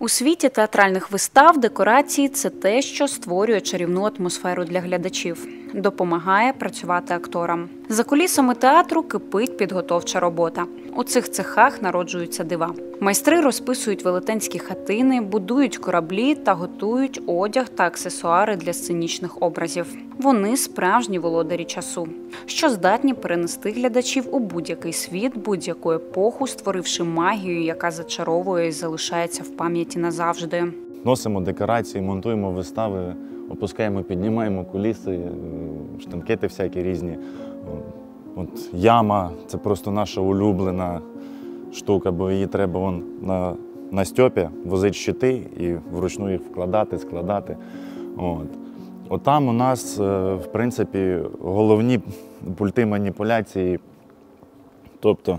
У світі театральних вистав декорації – це те, що створює чарівну атмосферу для глядачів, допомагає працювати акторам. За кулісами театру кипить підготовча робота. У цих цехах народжуються дива. Майстри розписують велетенські хатини, будують кораблі та готують одяг та аксесуари для сценічних образів. Вони – справжні володарі часу, що здатні перенести глядачів у будь-який світ, будь-яку епоху, створивши магію, яка зачаровує і залишається в пам'яті назавжди. Носимо декорації, монтуємо вистави, опускаємо, піднімаємо куліси, штанкети всякі різні. От яма – це просто наша улюблена штука, бо її треба на стьопі возити щити і вручну їх вкладати, складати. Отам у нас, в принципі, головні пульти маніпуляції. Тобто,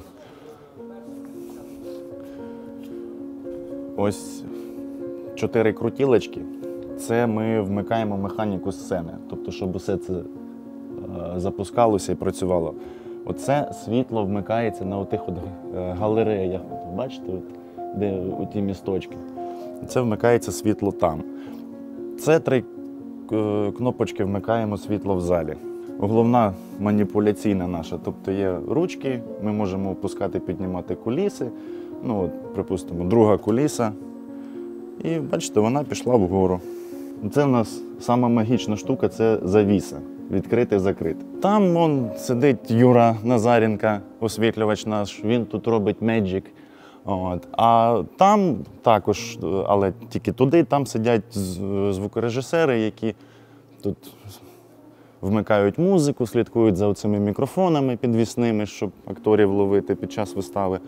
ось 4 крутілочки – це ми вмикаємо механіку сцени. Тобто, щоб усе це запускалося і працювало. Оце світло вмикається на отих галереях. Бачите, де ті місточки? Це вмикається світло там. Це 3 кнопочки вмикаємо світло в залі. Головна маніпуляційна наша, тобто є ручки, ми можемо опускати, піднімати куліси. Припустимо, друга куліса. І бачите, вона пішла вгору. Це в нас сама магічна штука – це завіса. Відкрити-закрити. Там сидить Юра Назаренко, освітлювач наш, він тут робить меджик. А там також, але тільки туди, там сидять звукорежисери, які тут вмикають музику, слідкують за цими мікрофонами підвісними, щоб акторів ловити під час вистави.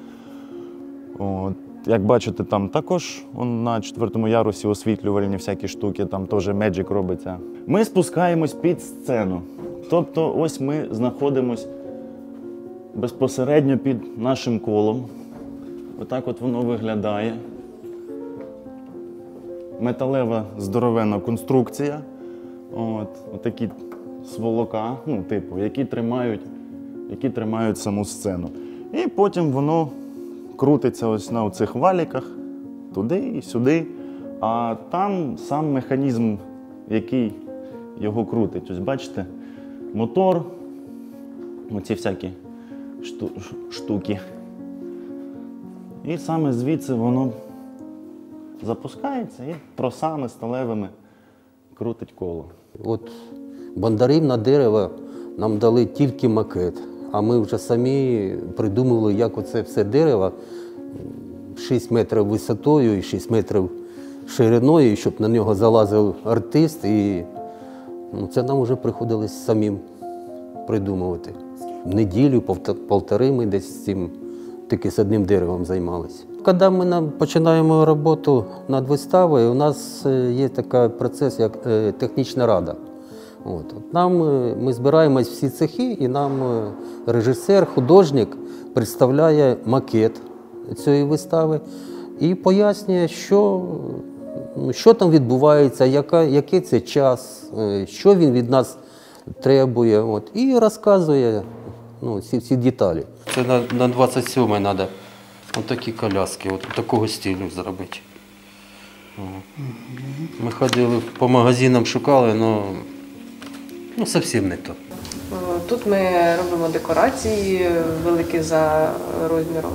Як бачите, там також на 4-му ярусі освітлювальні всякі штуки, там теж меджик робиться. Ми спускаємось під сцену. Тобто ось ми знаходимось безпосередньо під нашим колом. Отак от воно виглядає. Металева здоровенна конструкція. Отакі сволока, які тримають саму сцену. І потім воно крутиться ось на цих валіках, туди і сюди. А там сам механізм, який його крутить. Ось бачите, мотор, оці всякі штуки. І саме звідси воно запускається і тросами сталевими крутить коло. От Бондарів на дерево нам дали тільки макет, а ми вже самі придумали, як оце все дерево 6 метрів висотою і 6 метрів шириною, щоб на нього залазив артист. І це нам вже приходилось самим придумувати. Неділю, півтори ми десь цим тільки з одним деревом займалися. Коли ми починаємо роботу над виставою, у нас є такий процес, як технічна рада. Ми збираємось всі цехи, і нам режисер, художник представляє макет цієї вистави і пояснює, що там відбувається, який це час, що він від нас требує. І розказує всі деталі. Це на 27-й треба такі коляски, такого стилю зробити. Ми ходили по магазинам, шукали, але зовсім не то. Тут ми робимо декорації великі за розміром.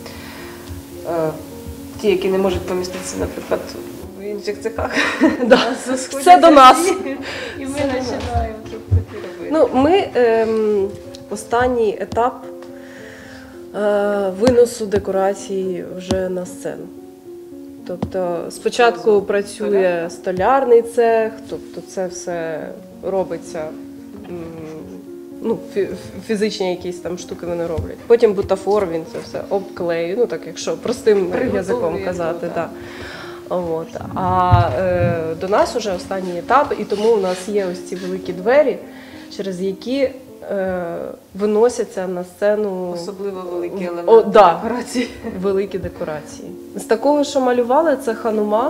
Ті, які не можуть поміститися, наприклад, в інших цехах. Все до нас. І ми починаємо робити. Ми останній етап виносу декорацій вже на сцену. Тобто спочатку працює столярний цех, тобто це все робиться, фізичні якісь там штуки вони роблять. Потім бутафор, він це все обклеює, так якщо простим язиком казати. А до нас вже останній етап, і тому у нас є ось ці великі двері, через які виносяться на сцену особливо великі елементи декорації. Великі декорації. З такого, що малювали, це ханума.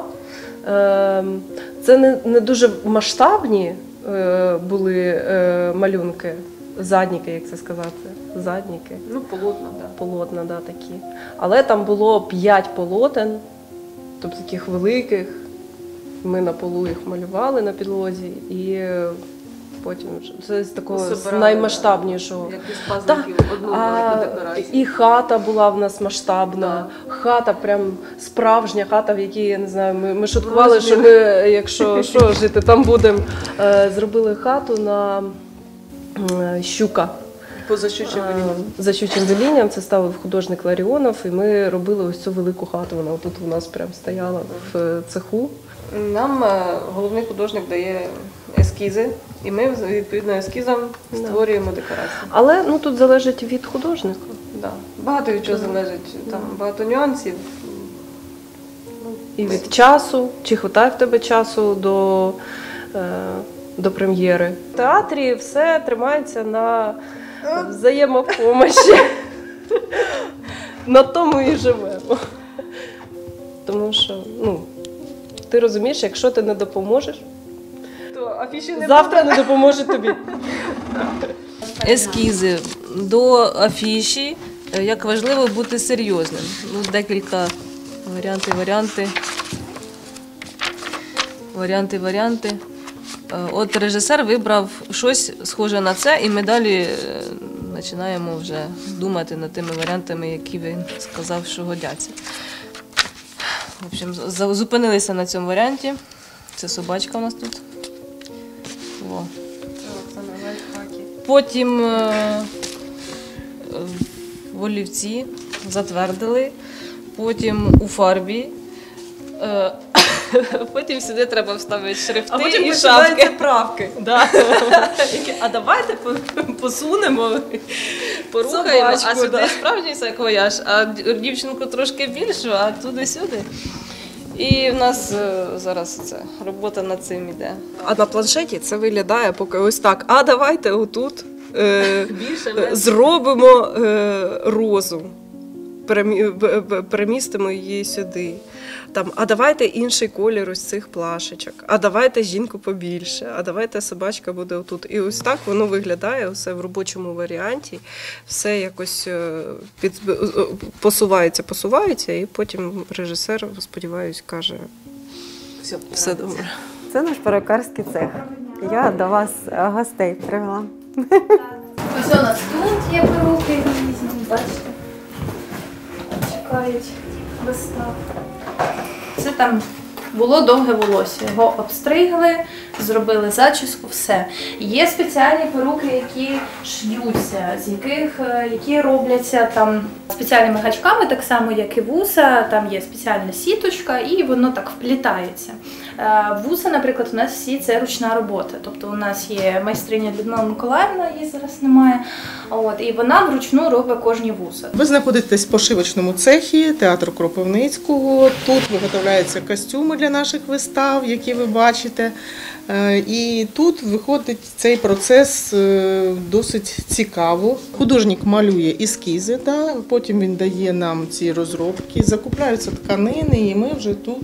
Це не дуже масштабні були малюнки, задніки, як це сказати, задніки. Полотна, так. Полотна, такі. Але там було 5 полотен, тобто таких великих. Ми на полу їх малювали на підлозі, і потім це з такого з наймасштабнішого. І хата була в нас масштабна, хата прям справжня хата, в якій, я не знаю, ми шуткували, що ми, якщо що, жити там будемо. Зробили хату на Щука. Поза щучим велінням. За щучим велінням, це ставив художник Ларіонов, і ми робили ось цю велику хату, вона тут у нас прям стояла в цеху. Нам головний художник дає ескізи, і ми відповідно ескізам створюємо декорації. Але ну, тут залежить від художника. Да. Багато від чого залежить, там багато нюансів. І від часу, чи хватає в тебе часу до прем'єри. В театрі все тримається на взаємопомощі. На тому і живемо. Тому що, ну, ти розумієш, якщо ти не допоможеш, То афіші не завтра не допоможе тобі. Ескізи до афіші, як важливо бути серйозним. Ну, декілька варіанти. От режисер вибрав щось схоже на це, і ми далі починаємо вже думати над тими варіантами, які він сказав, що годяться. В общем, зупинилися на цьому варіанті. Це собачка у нас тут. О. Потім в олівці затвердили, потім у фарбі, потім сюди треба вставити шрифти і шапки. правки. Да. А давайте посунемо, порухаємо, Собачку, а сюди да. справжній саквояж, а дівчинку трошки більшу, а туди-сюди. І в нас зараз це робота над цим іде. А на планшеті це виглядає поки ось так. А давайте отут зробимо розу, перемістимо її сюди. Там, а давайте інший колір ось цих плашечок, а давайте жінку побільше, а давайте собачка буде отут. І ось так воно виглядає, все в робочому варіанті, все якось посувається, і потім режисер, сподіваюсь, каже, все добре. Це наш перукарський цех. Я до вас гостей привела. Ось у нас тут є перуки різні, бачите. Чекають вистав. Це там було довге волосся. Його обстригли, зробили зачіску, все. Є спеціальні перуки, які ш'ються, які робляться там спеціальними гачками, так само, як і вуса. Там є спеціальна сіточка, і воно так вплітається. Вуса, наприклад, у нас всі це ручна робота. Тобто у нас є майстриня Людмила Миколаївна, її зараз немає. І вона вручну робить кожні вуса. Ви знаходитесь в пошивочному цехі театру Кропивницького. Тут виготовляються костюми для наших вистав, які ви бачите. І тут виходить цей процес досить цікаво. Художник малює ескізи, потім він дає нам ці розробки, закупляються тканини, і ми вже тут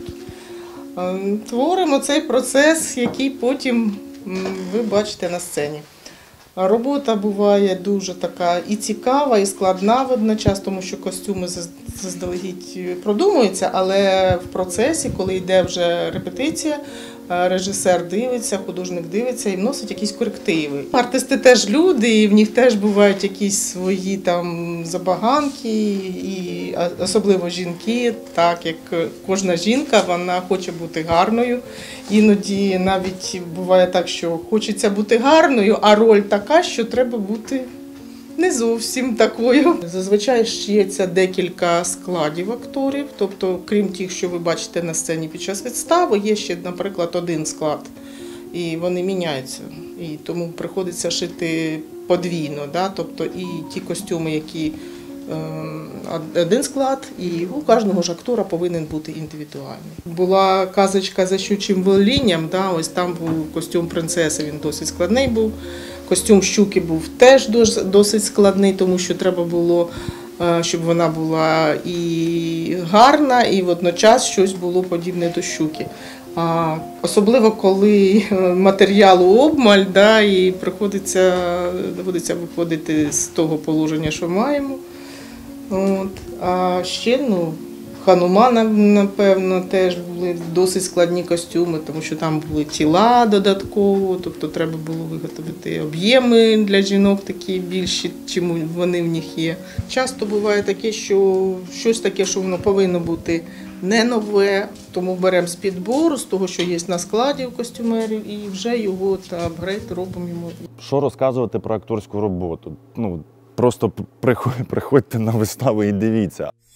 творимо цей процес, який потім ви бачите на сцені. Робота буває дуже така і цікава, і складна водночас, тому що костюми заздалегідь продумуються, але в процесі, коли йде вже репетиція, режисер дивиться, художник дивиться і вносить якісь корективи. Артисти теж люди, і в них теж бувають якісь свої там забаганки, і особливо жінки, так як кожна жінка, вона хоче бути гарною. Іноді навіть буває так, що хочеться бути гарною, а роль така, що треба бути не зовсім такою. Зазвичай шиється декілька складів акторів, тобто крім тих, що ви бачите на сцені під час вистави, є ще, наприклад, один склад, і вони міняються. І тому приходиться шити подвійно, тобто і ті костюми, які один склад, і у кожного ж актора повинен бути індивідуальний. Була казочка за щучим велінням, ось там був костюм принцеси, він досить складний був. Костюм щуки був теж досить складний, тому що треба було, щоб вона була і гарна, і водночас щось було подібне до щуки. Особливо, коли матеріалу обмаль, і доводиться виходити з того положення, що маємо. А ще Ханумана, напевно, теж були досить складні костюми, тому що там були тіла додатково, тобто треба було виготовити об'єми для жінок такі більші, чим вони в них є. Часто буває таке, що щось таке, що воно повинно бути не нове, тому беремо з підбору, з того, що є на складі у костюмерів, і вже його апгрейд робимо йому. Що розказувати про акторську роботу? Просто приходьте на виставу і дивіться.